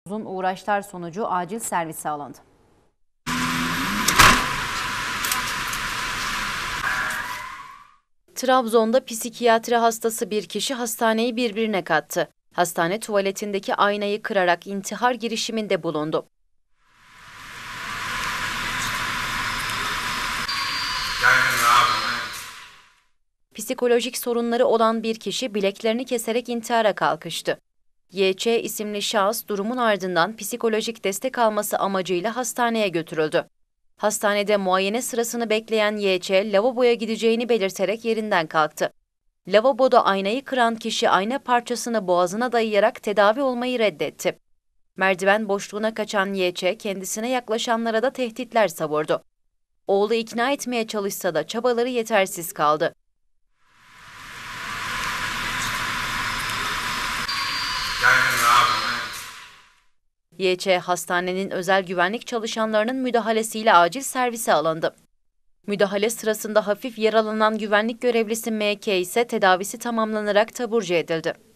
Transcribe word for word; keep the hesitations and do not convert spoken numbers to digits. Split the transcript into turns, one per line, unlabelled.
Uzun uğraşlar sonucu acil servise alındı.
Trabzon'da psikiyatri hastası bir kişi hastaneyi birbirine kattı. Hastane tuvaletindeki aynayı kırarak intihar girişiminde bulundu. Psikolojik sorunları olan bir kişi bileklerini keserek intihara kalkıştı. Y Ç isimli şahıs durumun ardından psikolojik destek alması amacıyla hastaneye götürüldü. Hastanede muayene sırasını bekleyen Y Ç, lavaboya gideceğini belirterek yerinden kalktı. Lavaboda aynayı kıran kişi ayna parçasını boğazına dayayarak tedavi olmayı reddetti. Merdiven boşluğuna kaçan Y Ç, kendisine yaklaşanlara da tehditler savurdu. Oğlu ikna etmeye çalışsa da çabaları yetersiz kaldı. Y Ç, hastanenin özel güvenlik çalışanlarının müdahalesiyle acil servise alındı. Müdahale sırasında hafif yaralanan güvenlik görevlisi M K ise tedavisi tamamlanarak taburcu edildi.